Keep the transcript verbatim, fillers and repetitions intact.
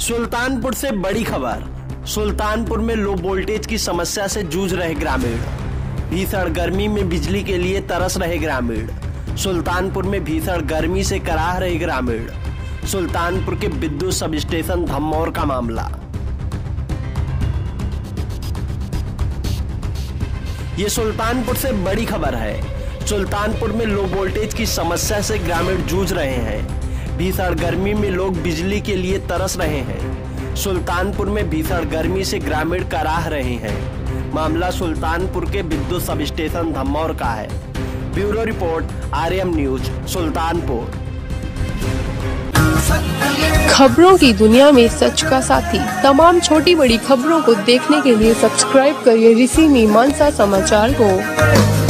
सुल्तानपुर से बड़ी खबर। सुल्तानपुर में लो वोल्टेज की समस्या से जूझ रहे ग्रामीण। भीषण गर्मी में बिजली के लिए तरस रहे ग्रामीण। सुल्तानपुर में भीषण गर्मी से कराह रहे ग्रामीण। सुल्तानपुर के विद्युत सब स्टेशन धमौर का मामला। ये सुल्तानपुर से बड़ी खबर है। सुल्तानपुर में लो वोल्टेज की समस्या से ग्रामीण जूझ रहे हैं। भीषण गर्मी में लोग बिजली के लिए तरस रहे हैं। सुल्तानपुर में भीषण गर्मी से ग्रामीण कराह रहे हैं। मामला सुल्तानपुर के विद्युत सब स्टेशन धमौर का है। Bureau report, RM news, Sultanpur. खबरों की दुनिया में सच का साथी। तमाम छोटी बड़ी खबरों को देखने के लिए सब्सक्राइब करिए ऋषि मीमांसा समाचार को।